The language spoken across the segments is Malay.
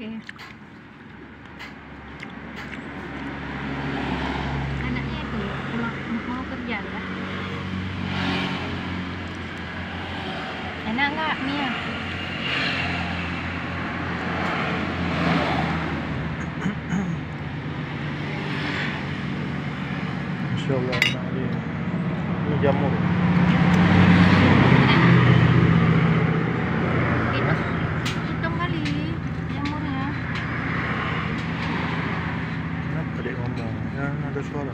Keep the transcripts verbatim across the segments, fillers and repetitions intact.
Aceh. Anaknya itu mau, mau kerja ya. Enak nggak Mia? Masya Allah, enak dia. Ini jamur. Hitung kali jamurnya. Kenapa dia ngomong? Yang ada suara.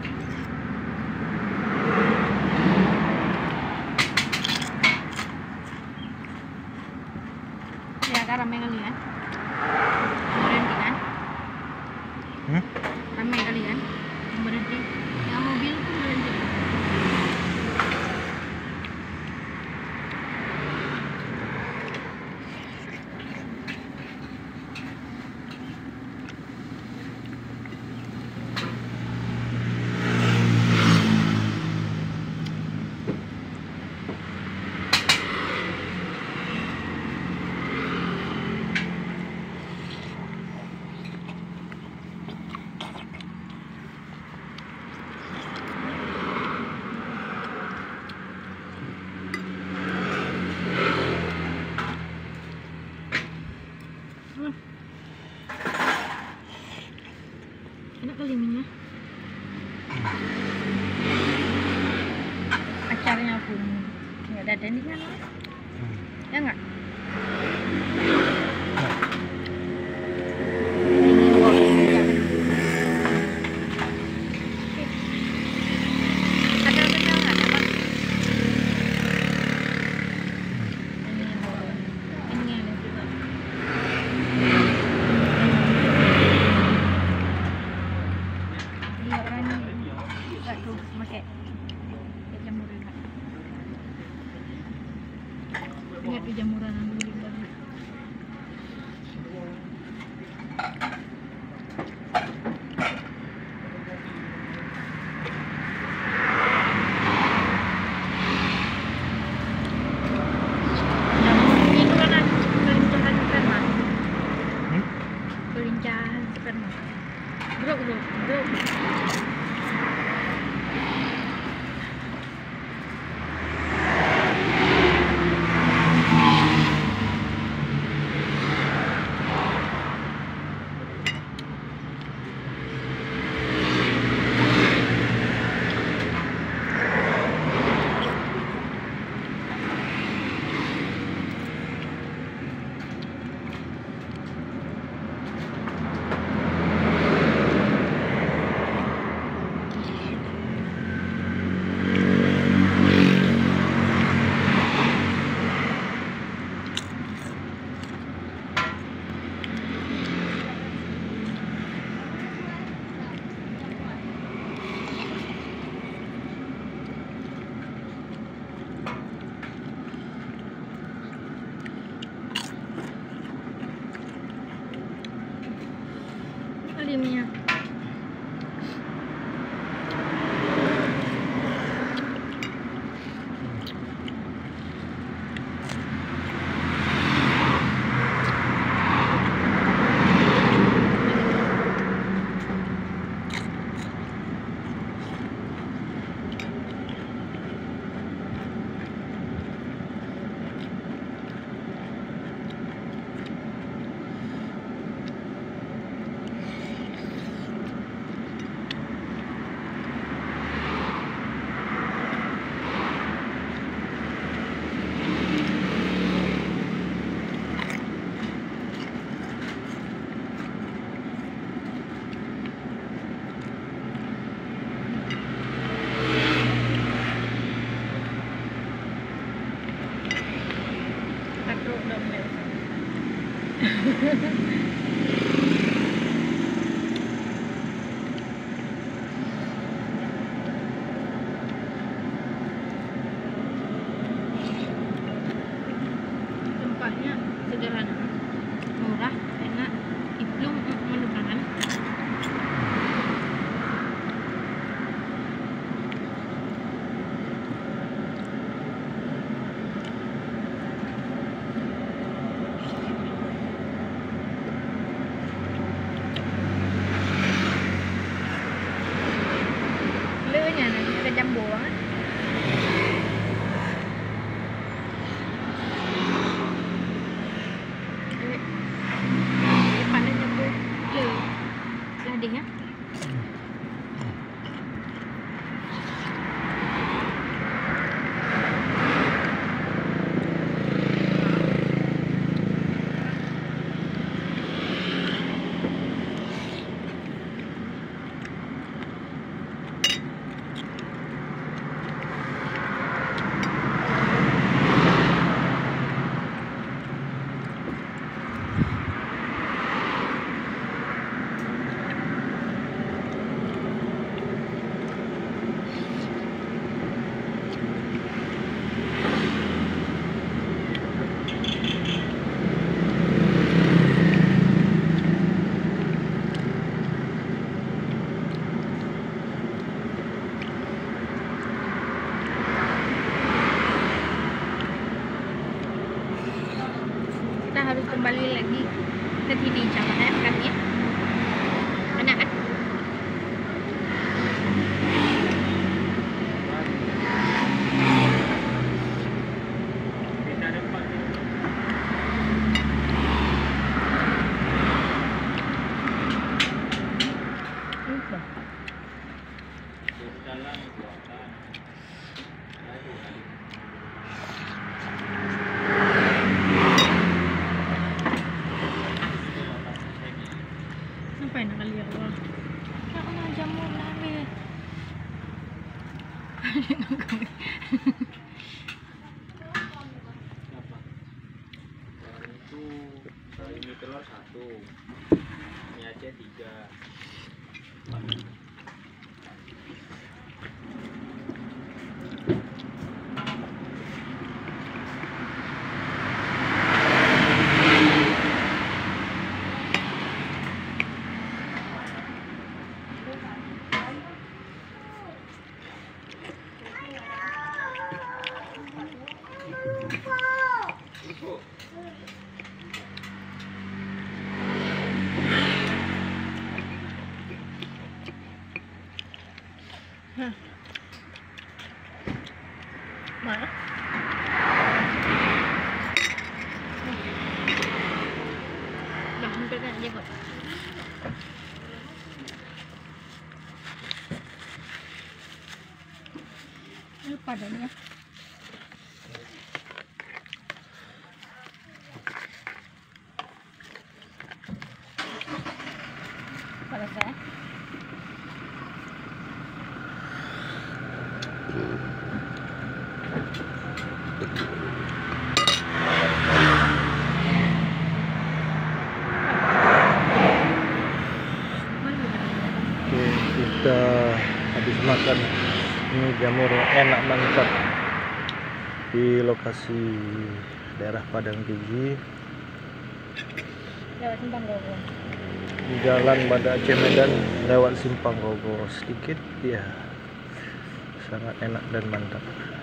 Ya kan ramai kali kan? Berhenti kan? Hmm? Ramai kali kan? Berhenti. Yang mobil pun berhenti. Enak kali minyak. Acarnya pun nggak ada di sana. Hmm. Ya nggak? Ada kenal nggak apa? Ini ini juga. Dia kan nggak tuh pakai jamuran. Ingat di jamuran yang beli tadi. Jamur itu kan ada kelincahan sperma. Hmm? Kelincahan sperma. Bro, bro, bro. Kali minyak. Katruk dong deh. Tempatnya sederhana, murah, enak, iklim mendukung. harus kembali lagi ke sini jangan kan ya. Enak kan? Sampai nak kali aku. Nak kena jamur nabi. Itu ini telur satu, ini aja tiga. Hah. Mana? Dah hampir kan dia kok. Lupa dah ni ya. Pada saya. Oke, kita habis makan ini jamur enak mantap di lokasi daerah Padang Tinggi Lewat Simpang Gogo. di Jalan Banda Aceh Medan lewat Simpang Gogo sedikit ya, sangat enak dan mantap.